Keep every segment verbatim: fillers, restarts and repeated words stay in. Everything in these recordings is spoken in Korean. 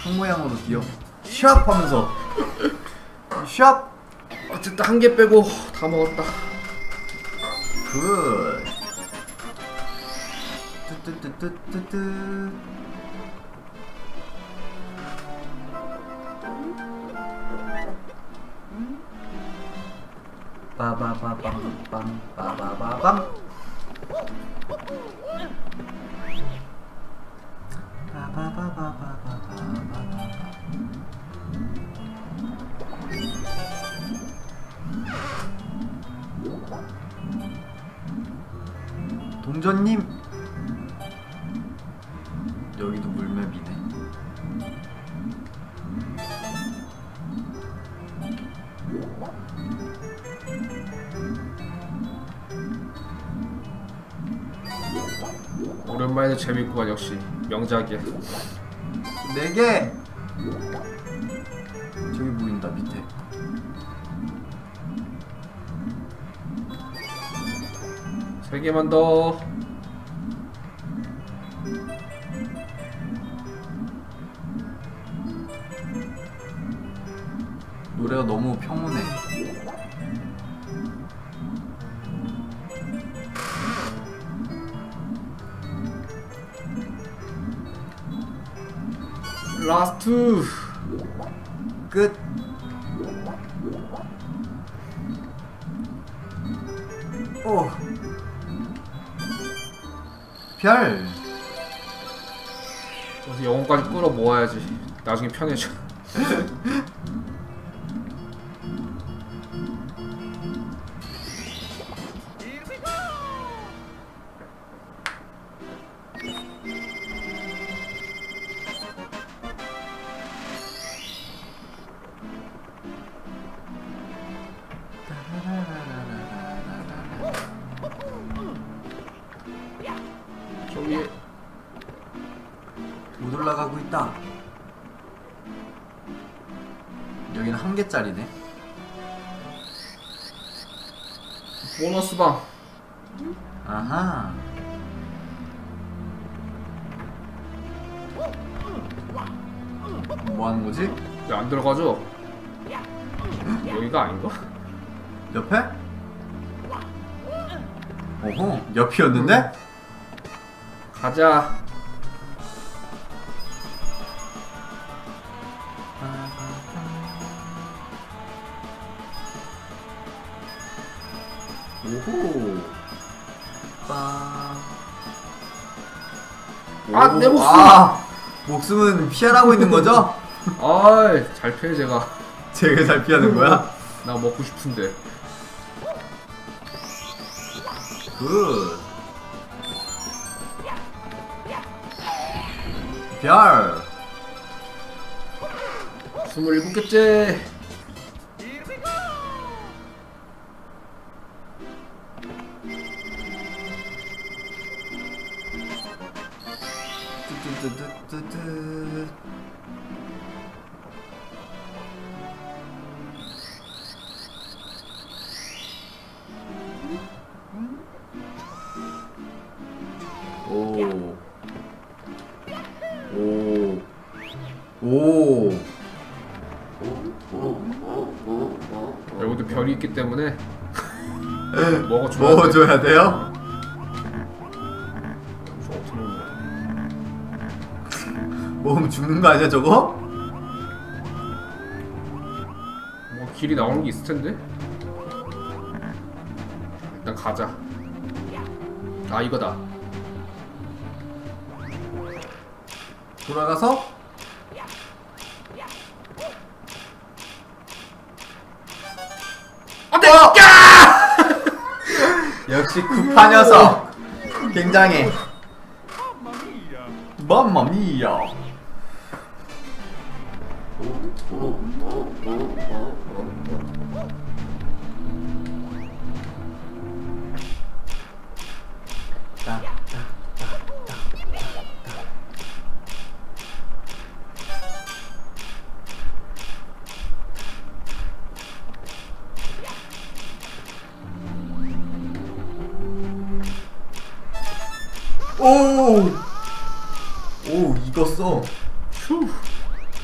형 모양으로 뛰어. 샵 하면서 샵. 어쨌든 한 개 빼고 다 먹었다. 굿. 뜨뜨뜨뜨뜨뜨. 빠바바밤밤 빠바바밤. 동전님, 여기도 물맵이네. 오랜만에 재밌구만. 역시 명작이야. 네 개. 저기 보인다 밑에. 세 개만 더. 노래가 너무 평온해. 라스트 끝. 오. 별. 그래서 영혼까지 끌어 모아야지. 나중에 편해져. 저기 못 올라가고 있다. 여기는 한 개짜리네. 보너스 방. 아하. 뭐 하는 거지? 왜 안 들어가죠? 여기가 아닌가? 옆에? 오호, 옆이었는데? 가자. 오호. 빵. 아, 내 목숨! 아, 목숨은 피하라고 있는 거죠? 아이, 잘 피해, 제가. 제가 잘 피하는 거야? 나 먹고 싶은데. 굿. 별. 스물일곱 개째. 뜨뜨뜨뜨뜨. 오. 오. 오. 여기도 별이 있기 때문에 먹어줘야, 먹어줘야 돼요? 저 어떻게 먹는 거야? 먹으면 죽는 거 아니야 저거? 뭐 길이 나오는 게 있을 텐데. 일단 가자. 아, 이거다. 돌아가서 안돼! 어! 역시 쿠파 녀석 굉장해. 맘마미야. 오! 오, 익었어. 휴.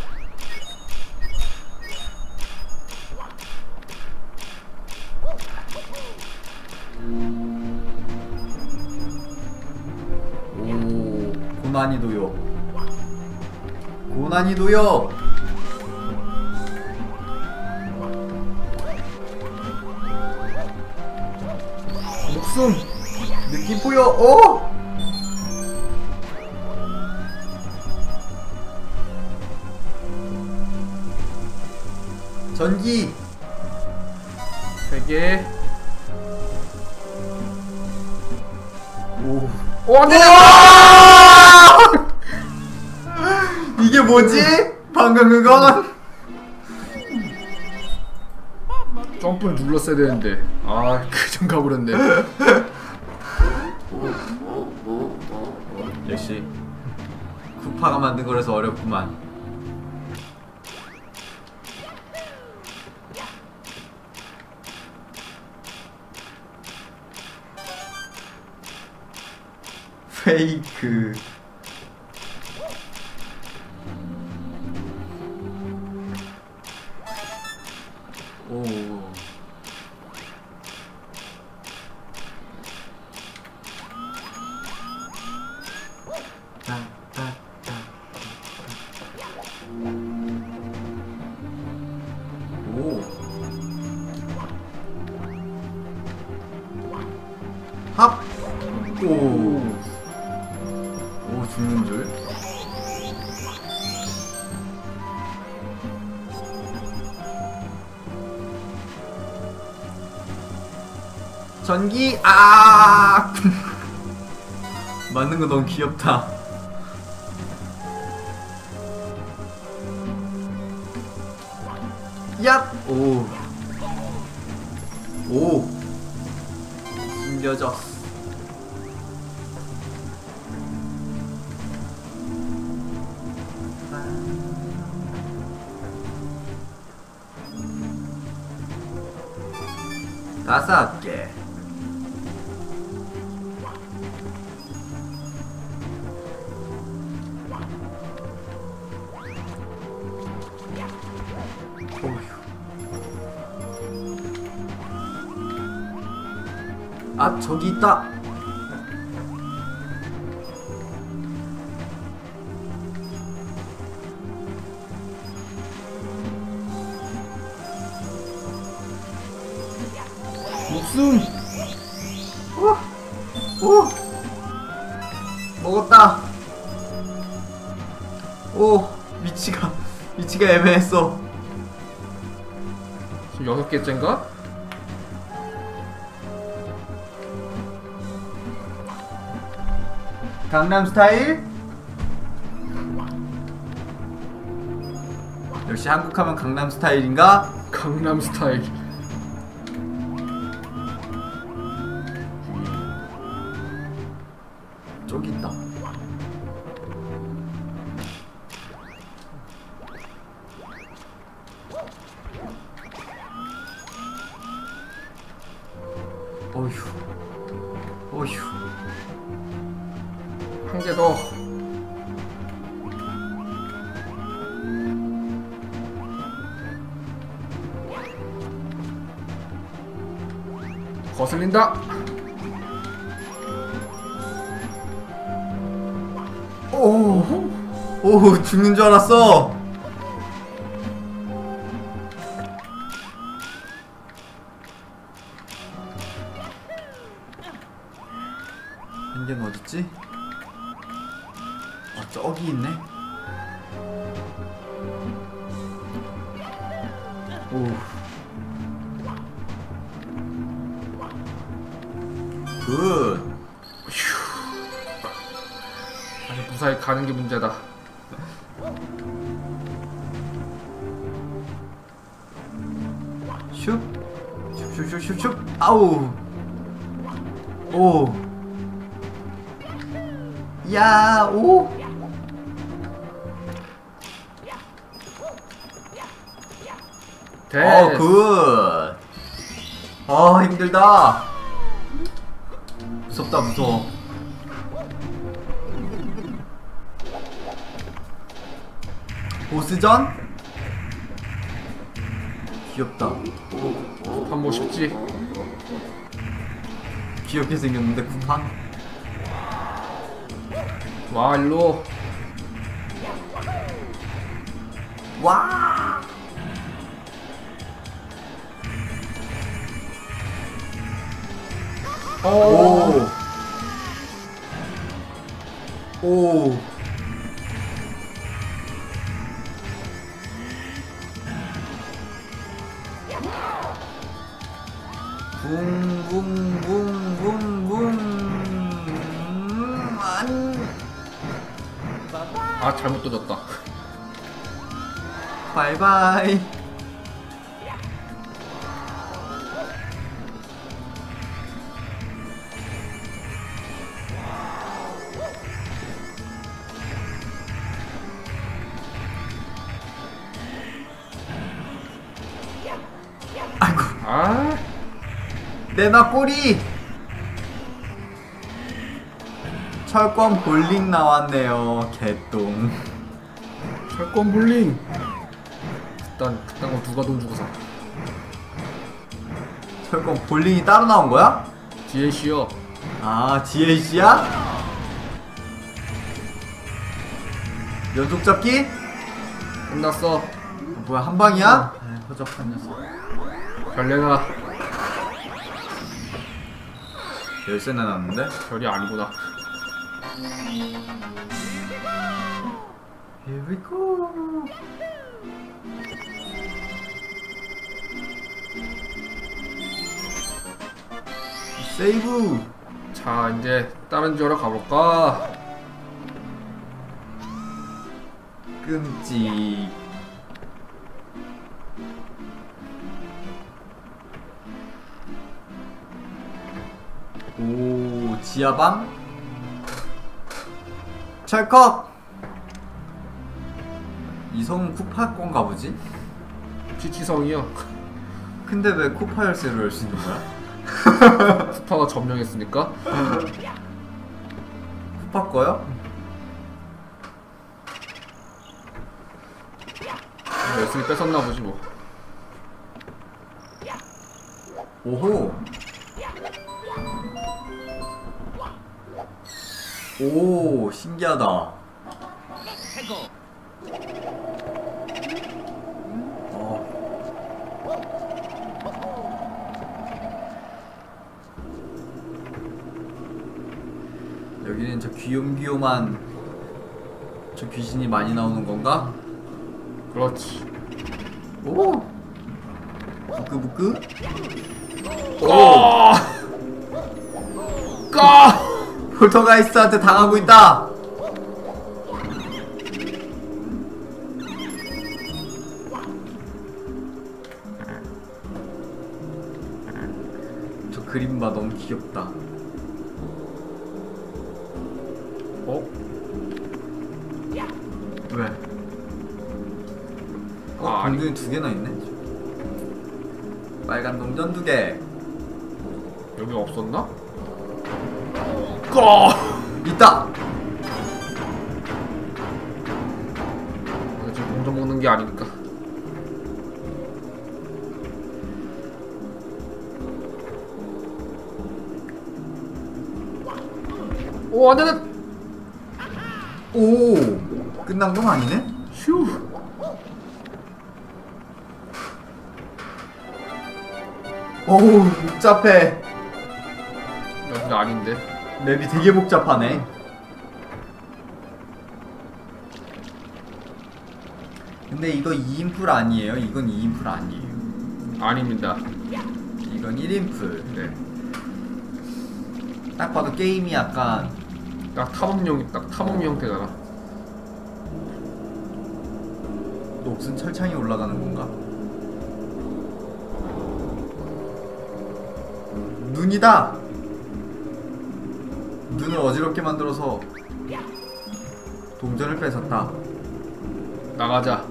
고난이도요. 고난이도요. 목숨 느낌보여. 오! 전기 세 개. 오. 오, 안 되네! 이게 뭐지? 방금 그건 점프를 눌렀어야 되는데. 아, 그전 가버렸네. 역시 쿠파가 만든 거라서 어렵구만. 페이크. 오. 따, 따, 따. 오. 합. 오. 오, 죽는 줄. 전기. 아. 맞는 거 너무 귀엽다. 얍. 오. 오. 숨겨졌어. 다섯 개. 아, 저기 있다. 목숨. 오, 오, 먹었다. 오, 위치가 위치가 애매했어. 지금 여섯 개째인가? 강남스타일. 역시 한국하면 강남스타일인가? 강남스타일. 저기 있다. 어휴, 어휴. 한 개 더. 거슬린다. 오, 오, 죽는 줄 알았어. 한 개는 어딨지? 아, 저기 있네. 오. 굿. 아니, 무사히 가는 게 문제다. 슉. 슉슉슉슉슉. 아우. 오. 야, 오. 됐. 어, 굿. 아, 힘들다. 무섭다, 무서워. 보스전? 귀엽다. 쿠판 뭐 쉽지? 귀엽게 생겼는데, 쿠판? 와 일로. 와. 오. 오. 붕붕붕붕붕. 안. 아 잘못 던졌다. 바이바이. 아이고. 아 내나 꼬리. 철권 볼링 나왔네요. 개똥. 철권 볼링. 일단 그딴 거 누가 돈 주고 사. 철권 볼링이 따로 나온 거야? 디엘씨요. 아, 디엘씨야? 연속 잡기? 끝났어. 뭐야, 한 방이야? 아, 허접한 녀석. 별내나. 열쇠나 났는데? 별이 아니구나. Here we go. 세이브. 자 이제 다른 지역으로 가볼까? 끔찍. 오, 지하방? 찰컥! 이 성은 쿠파 건가 보지? 피치성이요. 근데 왜 쿠파 열쇠로 열 수 있는 거야? 쿠파가 점령했으니까. 쿠파 거요? 열심히 뺏었나 보지 뭐. 오호. 오, 신기하다. 어. 여기는 저 귀염귀염한 저 귀신이 많이 나오는 건가? 그렇지. 오. 부끄부끄. 오. 까. 폴터가이스트한테 당하고 있다. 저 그림 봐, 너무 귀엽다. 어? 왜? 어, 아, 아니. 동전이 두 개나 있네. 빨간 동전 두 개. 여기 없었나? 까. 있다. 지금 동전 먹는 게 아니니까. 오, 안 돼. 오, 끝난 건 아니네. 휴. 오우, 복잡해. 여기가 아닌데. 맵이 되게 복잡하네. 근데 이거 이 인풀 아니에요? 이건 이 인풀 아니에요. 아닙니다. 이건 일 인풀. 네. 딱 봐도 게임이 약간 딱 탐험용, 딱 탐험 형태잖아. 녹슨 철창이 올라가는 건가? 눈이다! 눈을 어지럽게 만들어서 동전을 뺏었다. 나가자.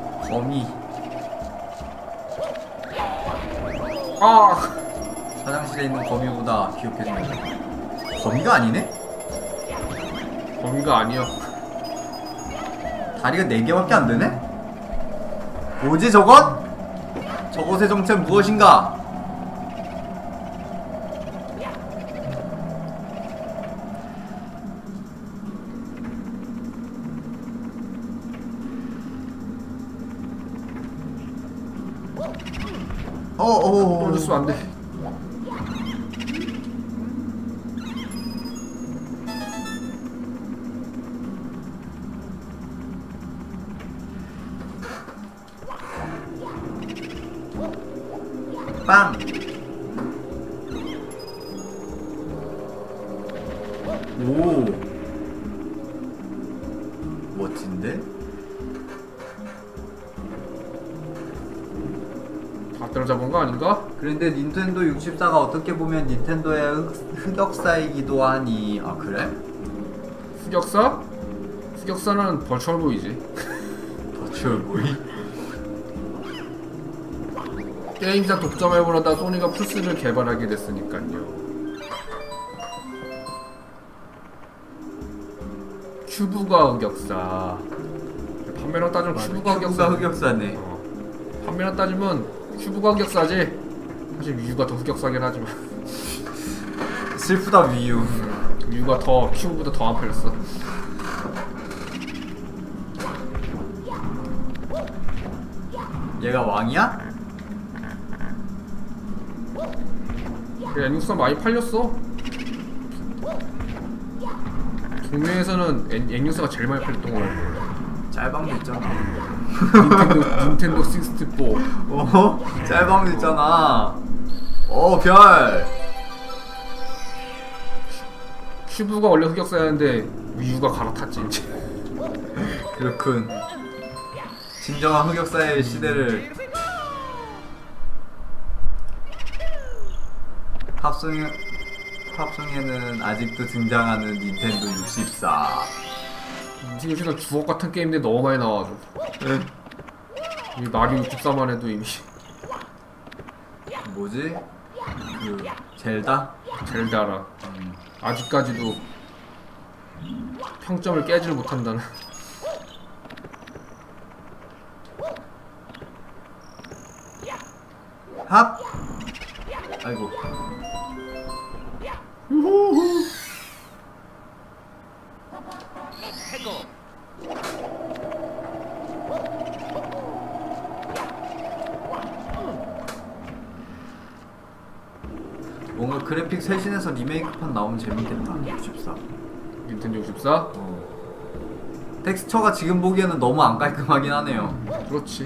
거미. 아! 화장실에 마켓에 있는 거미보다 귀엽게 생겼다. 거미가 아니네? 거미가 아니야. 다리가 네 개밖에 안 되네? 뭐지 저것? 저것의 정체는 무엇인가? 어어 떨어졌으면 안 돼. 빵! 오 멋진데? 다 때려잡은 거 아닌가? 그런데 닌텐도 육십사가 어떻게 보면 닌텐도의 흑, 흑역사이기도 하니. 아 그래? 흑역사? 흑역사는 벌처보이지. 버추얼보이? 게임사 독점 앱으로다 소니가 플스를 개발하게 됐으니까요. 큐브가 흑역사. 판매량 따지면 큐브가 흑역사. 흑역사네. 어. 판매량 따지면 큐브가 흑역사지. 사실 위유가 더 흑역사긴 하지만. 슬프다 위유. 위유가 더 큐브보다 더 안 팔렸어. 얘가 왕이야? 그래, 엔육사 많이 팔렸어. 동네에서는 엔육사가 제일 많이 팔렸던 거 같아. 짤방도 있잖아. 닌텐도 닌텐도 육십사. 어? 짤방도 있잖아. 어 별. 큐브가 원래 흑역사였는데 위유가 갈아탔지 이제. 그렇군. 진정한 흑역사의 시대를. 팝송에, 팝송에는 아직도 등장하는 닌텐도 육십사. 지금 진짜 주옥 같은 게임들이 너무 많이 나와서. 이 마리오 육십사만 해도 이미 뭐지? 그 젤다? 젤다라. 음. 아직까지도 평점을 깨지를 못한다는. 합! 아이고. 뭔가 그래픽 쇄신해서 리메이크판 나오면 재밌겠다. 육십사. 닌텐도 육십사? 어. 텍스처가 지금 보기에는 너무 안 깔끔하긴 하네요. 그렇지.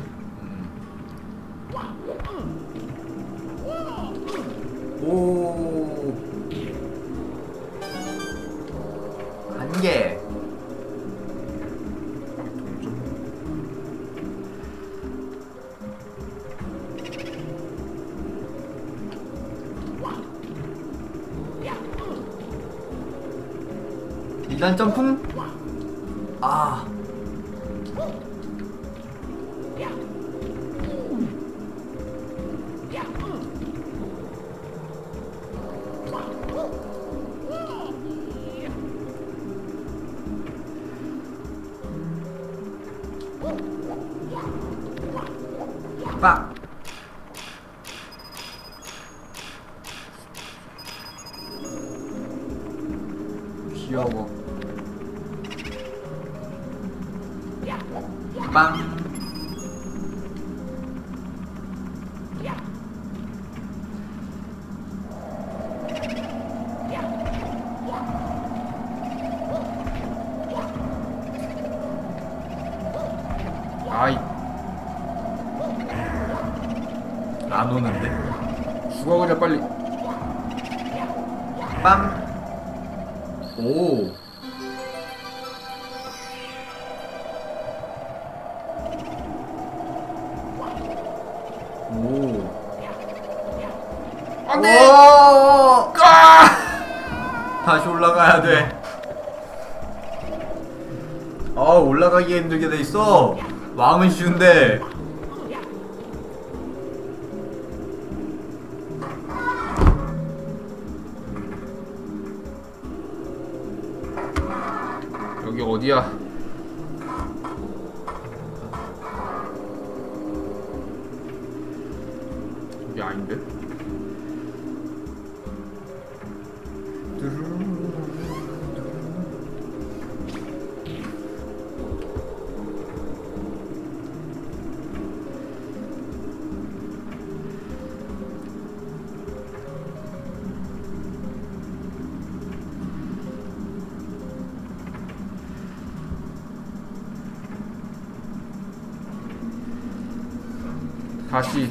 오. 한 개. 이단 점프? 아. 빡. 귀여워. 빵. 아이, 안 오는데? 죽어 그냥 빨리. 빰. 오. 오. 안 돼! 오! 아! 다시 올라가야 돼. 아, 올라가기 힘들게 돼 있어. 왕은 쉬운데. 여기 어디야? 여기 아닌데? 다시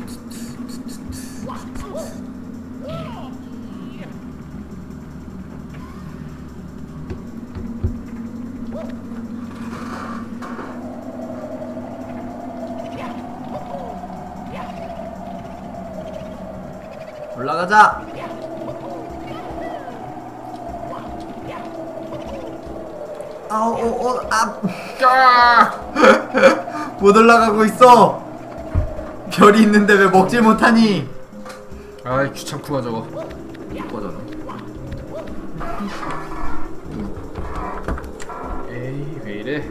올라가자. 아우 오오 아. 까! 못 올라가고 있어. 별이 있는데 왜 먹질 못하니? 아이 귀찮구만 저거. 꺼져라. 에이 왜 이래?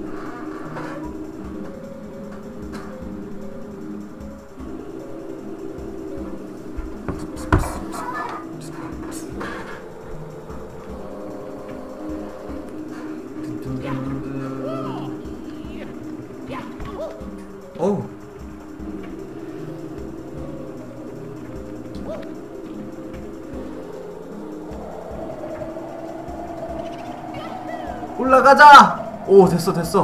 어우. 올라가자! 오, 됐어, 됐어.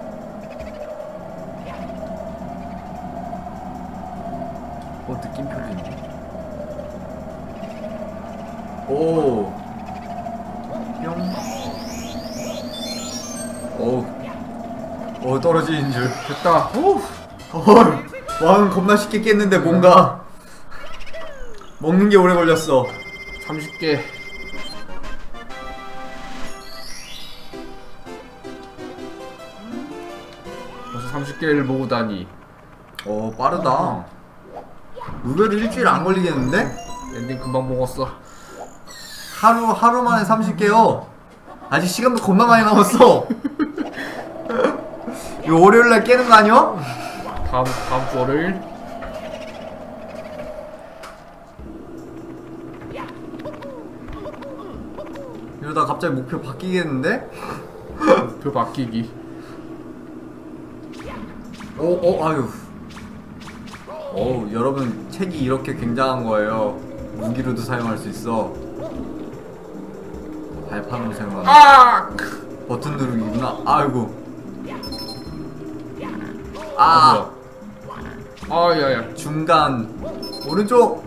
어, 느낌표도 있네. 오. 뿅. 오. 오, 떨어지는 줄. 됐다. 오! 헐. 왕은 겁나 쉽게 깼는데 뭔가 먹는 게 오래 걸렸어. 삼십 개. 벌써 삼십 개를 모으다니. 오, 빠르다. 의외로 일주일 안 걸리겠는데? 엔딩 금방 먹었어. 하루, 하루 만에 삼십 개요. 아직 시간도 겁나 많이 남았어. 이거 월요일날 깨는 거 아니야? 다음 다음 주 월요일. 이러다 갑자기 목표 바뀌겠는데? 목표 바뀌기. 오, 오, 아유. 어우, 여러분, 책이 이렇게 굉장한 거예요. 무기로도 사용할 수 있어. 발판으로 사용하는. 아! 버튼 누르기구나. 아이고. 아, 아, 뭐야. 아, 야야. 중간. 오른쪽.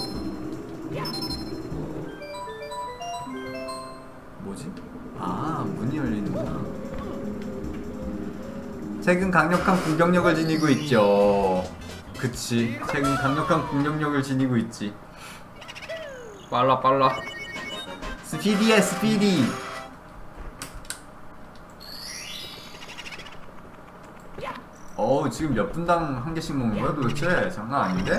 뭐지? 아, 문이 열리는구나. 책은 강력한 공격력을 지니고 있죠. 그치. 책은 강력한 공격력을 지니고 있지. 빨라 빨라. 스피디해, 스피디. 어우, 지금 몇 분당 한 개씩 먹는 거야 도대체? 장난 아닌데?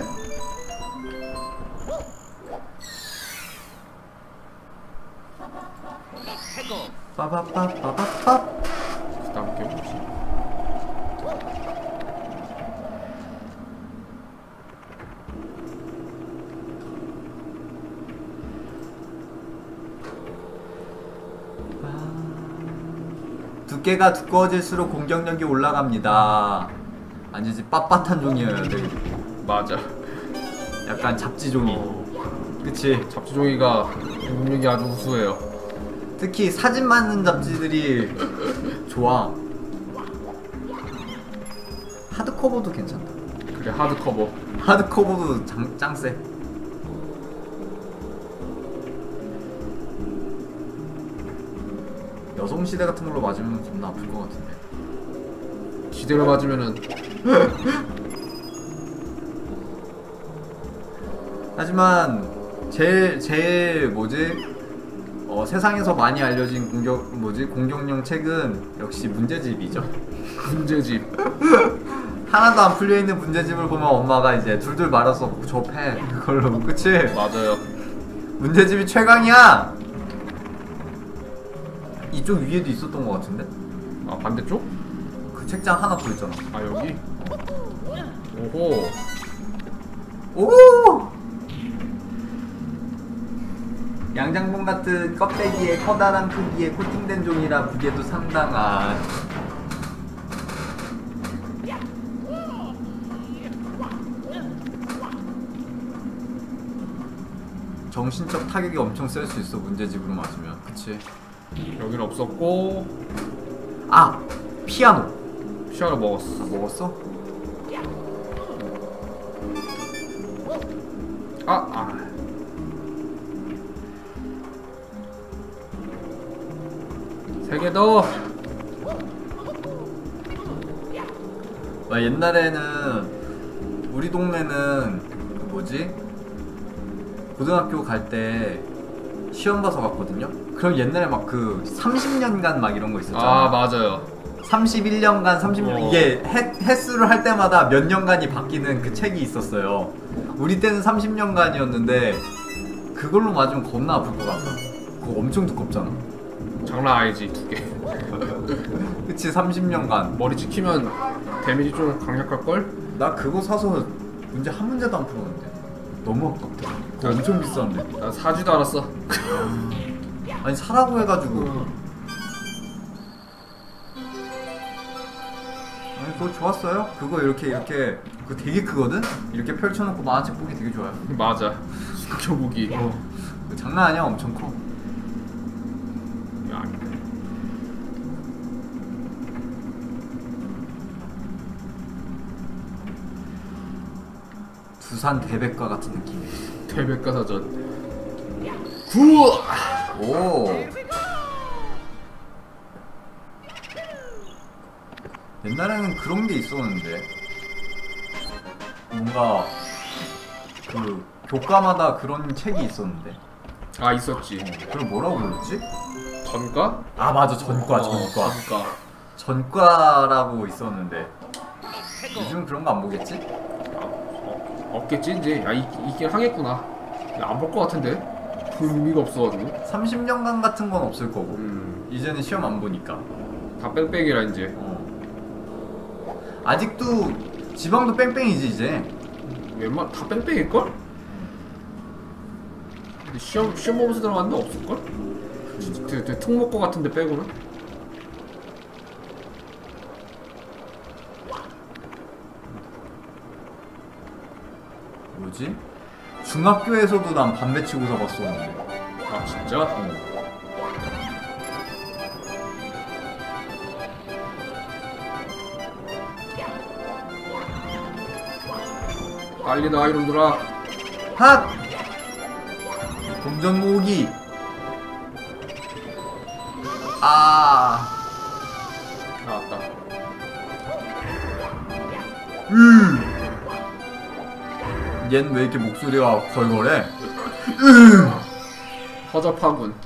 빠바빠빠빠빠. 다음 게 뭐지? 두께가 두꺼워질수록 공격력이 올라갑니다. 아니지, 빳빳한 종이어야 돼. 맞아. 약간 잡지 종이. 어, 그치. 잡지 종이가 공격력이 아주 우수해요. 특히 사진 맞는 잡지들이 좋아. 하드커버도 괜찮다. 그래 하드커버. 하드커버도 장, 짱세. 여성시대 같은 걸로 맞으면 겁나 아플 것 같은데. 기대를 맞으면은 하지만 제일 제일 뭐지? 어, 세상에서 많이 알려진 공격 뭐지? 공격용 책은 역시 문제집이죠. 문제집. 하나도 안 풀려 있는 문제집을 보면 엄마가 이제 둘둘 말아서 접해. 그걸로 그치? 맞아요. 문제집이 최강이야. 이쪽 위에도 있었던 것 같은데? 아 반대쪽? 그 책장 하나 더 있잖아. 아 여기? 오호. 오! 양장본 같은 껍데기에 커다란 크기의 코팅된 종이라 무게도 상당한. 정신적 타격이 엄청 셀 수 있어, 문제집으로 맞으면. 그치? 여기는 없었고. 아! 피아노! 피아노 먹었어. 아, 먹었어? 아! 아. 세 개 더! 아, 옛날에는 우리 동네는 그 뭐지? 고등학교 갈 때 시험 봐서 갔거든요? 그럼 옛날에 막 그 삼십 년간 막 이런 거 있었잖아. 아 맞아요. 삼십일 년간 삼십 년 어. 이게 해, 횟수를 할 때마다 몇 년간이 바뀌는 그 책이 있었어요. 우리 때는 삼십 년간이었는데 그걸로 맞으면 겁나 아플 것 같아. 그거 엄청 두껍잖아. 장난 아니지 두 개. 그치, 삼십 년간. 머리 찍히면 데미지 좀 강력할걸? 나 그거 사서 문제 한 문제도 안 풀었는데 너무 아깝다. 그거 엄청 비싼데. 난 사지도 않았어. 아니 사라고 해가지고. 아니 그거 좋았어요. 그거 이렇게 이렇게 그거 되게 크거든? 이렇게 펼쳐놓고 만화책 보기 되게 좋아요. 맞아. 숙여보기. 어. 그거 장난 아니야. 엄청 커. 야, 두산 대백과 같은 느낌이야. 대백과사전. 구! 오. 옛날에는 그런 게 있었는데 뭔가 그 교과마다 그런 책이 있었는데. 아 있었지. 그걸 뭐라고 불렀지? 전과? 아 맞아, 전과. 어, 전과 전과. 전과라고 있었는데 요즘 그런 거 안 보겠지? 아, 어, 없겠지 이제. 야 있, 있긴 하겠구나. 안 볼 것 같은데. 그 의미가 없어가지고. 삼십 년간 같은 건 없을 거고. 음. 이제는 시험 안 보니까. 다 뺑뺑이라 이제. 어. 아직도 지방도 뺑뺑이지 이제. 웬만 다 뺑뺑일걸? 근데 시험 시험 보면서 들어갔는데 없을걸? 진짜 되게, 되게 특목고 같은데 빼고는. 뭐지? 중학교에서도 난 반배 치고서 봤었는데. 아 진짜? 어. 빨리 나와 이놈들아. 핫! 동전 모으기. 아. 나왔다. 음. 얜 왜 이렇게 목소리가 걸걸해? 허접하군.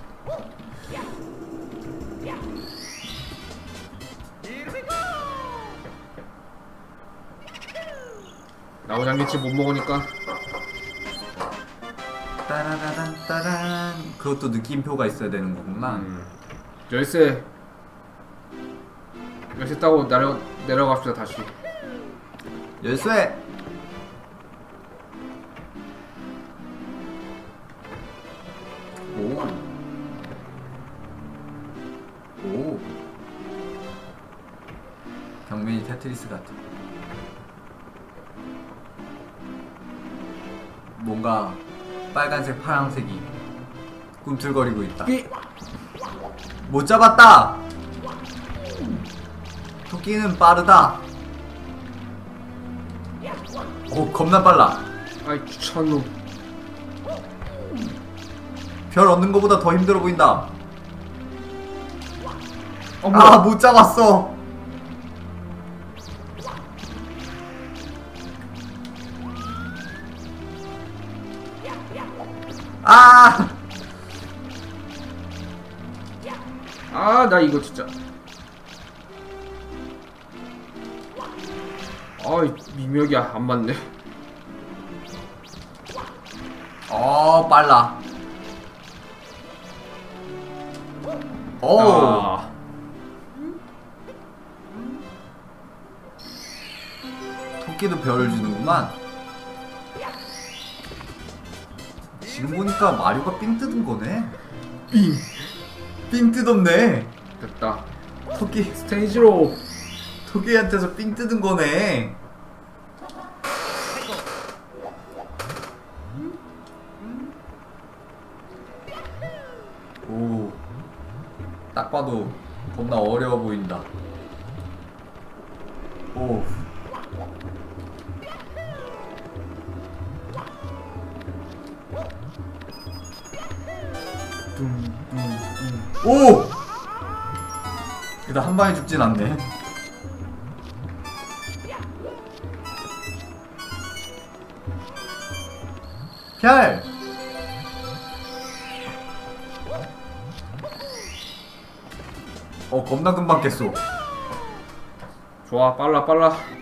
나무장기치 못 먹으니까. 따라라란 따란. 그것도 느낌표가 있어야 되는 거구나. 음. 열쇠 열쇠 따고 내려 내려갑시다 다시. 열쇠. 오. 오. 경민이 테트리스 같아. 뭔가 빨간색, 파란색이 꿈틀거리고 있다. 끼! 못 잡았다. 토끼는 빠르다. 오, 겁나 빨라. 아이 귀찮놈. 별 얻는 거보다 더 힘들어 보인다. 어, 아, 못 잡았어. 아! 아, 나 이거 진짜. 아이, 미묘하게 안 맞네. 어, 빨라. 오. 아, 토끼도 별을 주는구만. 지금 보니까 마리오가 삥 뜯은 거네. 삥. 삥 뜯었네. 됐다. 토끼 스테이지로. 토끼한테서 삥 뜯은 거네. 오, 딱 봐도 겁나 어려워 보인다. 오. 오! 일단 한 방에 죽진 않네. 별! 어, 겁나 금방 깼어. 좋아, 빨라 빨라.